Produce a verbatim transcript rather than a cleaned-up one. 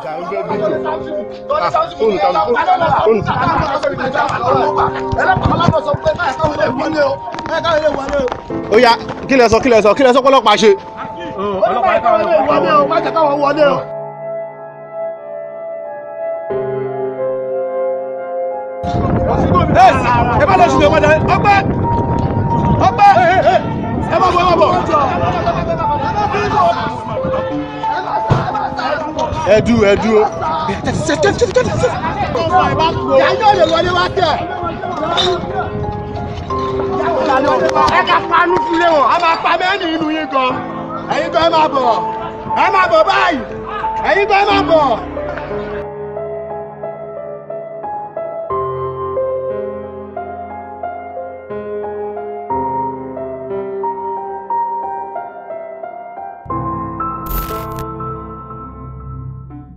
ó yá kí lẹ sọ kí lẹ sọ kí lẹ sọ pọ́lọ́pàá ṣe. ọlọ́pàá yẹn káwọn wọlé o má jẹ́ káwọn wọlé o. ẹ bá lọ sí ọmọdé ọgbẹ́ ọgbẹ́ ẹ má bọ̀ ẹ má bọ̀. ẹ dúró ẹ dúró. yàjọ́ lè wọlé wá tẹ̀. ẹ ká panu sílé wọn a máa pa mẹ́rin nínú yín gan. ẹ̀yin gan ẹ máa bọ̀ ẹ máa bọ̀ báyìí ẹ̀yin gan ẹ máa bọ̀.